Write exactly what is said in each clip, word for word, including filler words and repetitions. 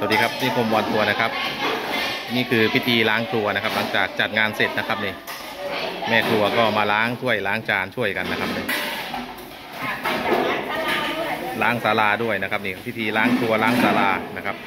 วัสดีครับนี่กรมวอนทัวร์นะครับนี่คือพิธีล้างครัวนะครับหลังจากจัดงานเสร็จนะครับนี่แม่ครัวก็มาล้างถ้วยล้างจานช่วยกันนะครับนี่ล้างศาลาด้วยนะครับนี่พิธีล้างครัวล้างศาลานะครับ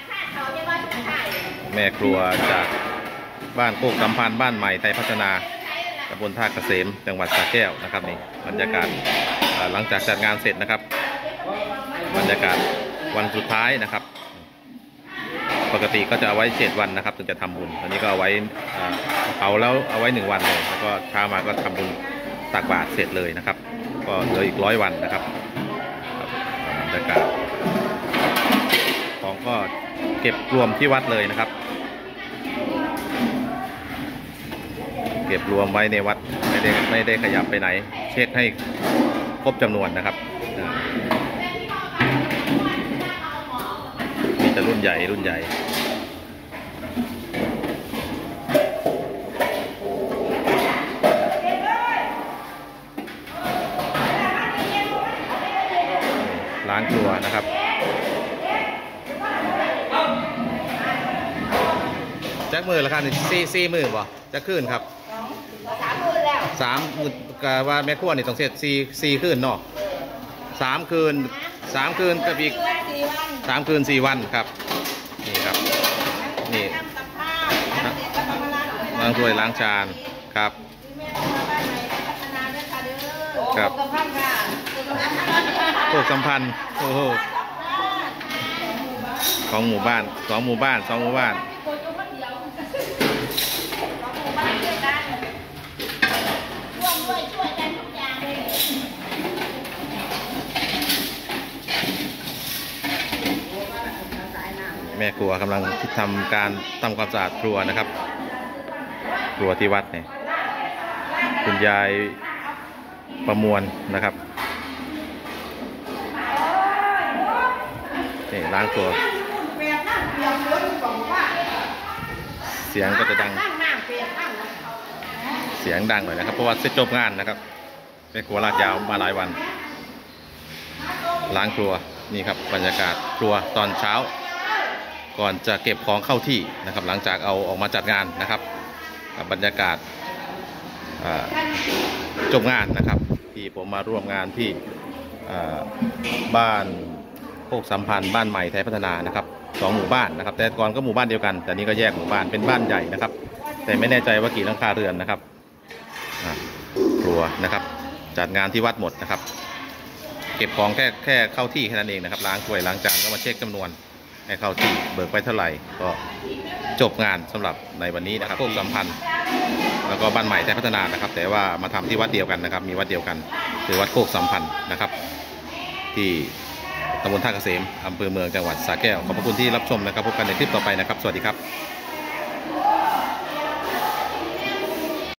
แม่ครัวจากบ้านโคกสัมพันธ์บ้านใหม่ไทยพัฒนาตำบลท่าเกษมจังหวัดสระแก้วนะครับนี่บรรยากาศหลังจากจัดงานเสร็จนะครับบรรยากาศวันสุดท้ายนะครับปกติก็จะเอาไว้เจ็ดวันนะครับถึงจะทำบุญอันนี้ก็เอาไว้เผาแล้วเอาไว้หนึ่งวันเลยแล้วก็เช้ามาก็ทำบุญตักบาตรเสร็จเลยนะครับก็เหลืออีกร้อยวันนะครับบรรยากาศของก็เก็บรวมที่วัดเลยนะครับเก็บรวมไว้ในวัดไม่ได้ไม่ได้ขยับไปไหนเช็คให้ครบจำนวนนะครับมีแต่รุ่นใหญ่รุ่นใหญ่ล้างครัวนะครับจักมือละครับสี่สี่มือป่ะจะขึ้นครับสามคืนแล้วสามกะว่าแม่ครัวนี่ต้องเสร็จสี่สี่คืนเนาะสามคืนสามคืนกับอีกสามคืนสี่วันครับนี่ครับนี่ล้างถ้วยล้างจานครับครับโคกสัมพันธ์โอ้โหของหมู่บ้านสองหมู่บ้านสองหมู่บ้านแม่ครัวกำลังทำการทำความสะอาดครัวนะครับครัวที่วัดเนี่ยคุณยายประมวลนะครับนี่ล้างครัวเสียงก็จะดังเสียงดังหน่อยนะครับเพราะว่าเสร็จจบงานนะครับแม่ครัวลาดยาวมาหลายวันล้างครัวนี่ครับบรรยากาศครัวตอนเช้าก่อนจะเก็บของเข้าที่นะครับหลังจากเอาออกมาจัดงานนะครับบรรยากาศจบงานนะครับที่ผมมาร่วมงานที่บ้านโคกสัมพันธ์บ้านใหม่ไทยพัฒนานะครับสองหมู่บ้านนะครับแต่ก่อนก็หมู่บ้านเดียวกันแต่นี้ก็แยกหมู่บ้านเป็นบ้านใหญ่นะครับแต่ไม่แน่ใจว่ากี่หลังคาเรือนนะครับครัวนะครับจัดงานที่วัดหมดนะครับเก็บของแค่แค่เข้าที่แค่นั้นเองนะครับล้างถ้วยล้างจานก็มาเช็คจำนวนให้เข้าที่เบิกไปเท่าไหร่ก็จบงานสำหรับในวันนี้นะครับโคกสัมพันธ์แล้วก็บ้านใหม่ไทยพัฒนานะครับแต่ว่ามาทำที่วัดเดียวกันนะครับมีวัดเดียวกันคือวัดโคกสัมพันธ์นะครับที่ตำบลท่าเกษมอำเภอเมืองจังหวัดสระแก้วขอบพระคุณที่รับชมนะครับพบกันในคลิปต่อไปนะครับสวัสดีครับ